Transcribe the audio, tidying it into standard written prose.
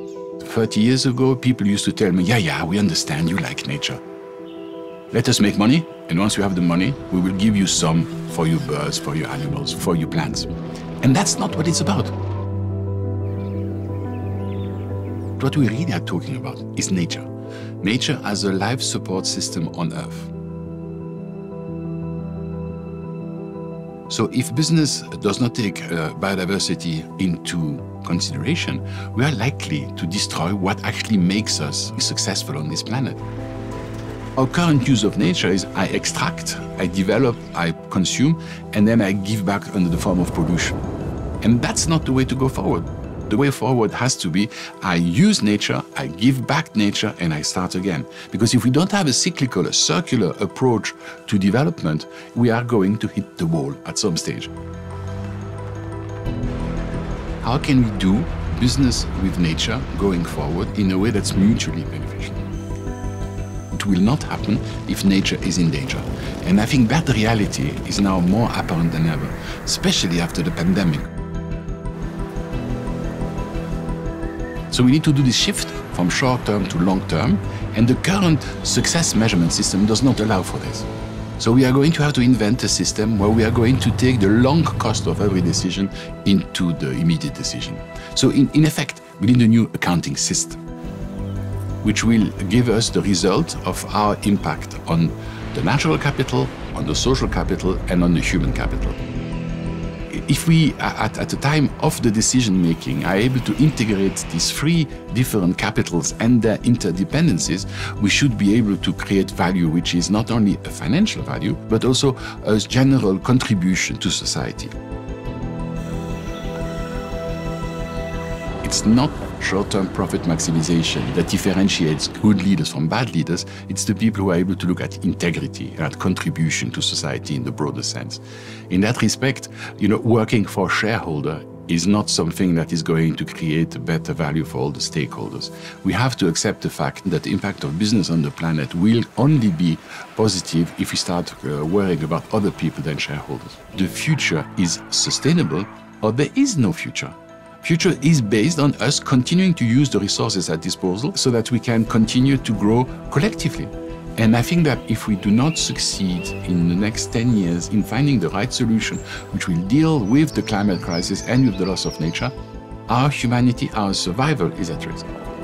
30 years ago, people used to tell me, yeah, we understand you like nature. Let us make money, and once you have the money, we will give you some for your birds, for your animals, for your plants. And that's not what it's about. What we really are talking about is nature. Nature as a life support system on Earth. So if business does not take biodiversity into consideration, we are likely to destroy what actually makes us successful on this planet. Our current use of nature is I extract, I develop, I consume, and then I give back under the form of pollution. And that's not the way to go forward. The way forward has to be, I use nature, I give back nature, and I start again. Because if we don't have a cyclical, a circular approach to development, we are going to hit the wall at some stage. How can we do business with nature going forward in a way that's mutually beneficial? It will not happen if nature is in danger. And I think that reality is now more apparent than ever, especially after the pandemic. So we need to do this shift from short-term to long-term, and the current success measurement system does not allow for this. So we are going to have to invent a system where we are going to take the long cost of every decision into the immediate decision. So in effect, we need a new accounting system, which will give us the result of our impact on the natural capital, on the social capital, and on the human capital. If we, at the time of the decision-making, are able to integrate these three different capitals and their interdependencies, we should be able to create value, which is not only a financial value, but also a general contribution to society. It's not short-term profit maximization that differentiates good leaders from bad leaders. It's the people who are able to look at integrity and at contribution to society in the broader sense. In that respect, working for a shareholder is not something that is going to create a better value for all the stakeholders. We have to accept the fact that the impact of business on the planet will only be positive if we start worrying about other people than shareholders. The future is sustainable, or there is no future. Future is based on us continuing to use the resources at disposal so that we can continue to grow collectively. And I think that if we do not succeed in the next 10 years in finding the right solution which will deal with the climate crisis and with the loss of nature, our humanity, our survival is at risk.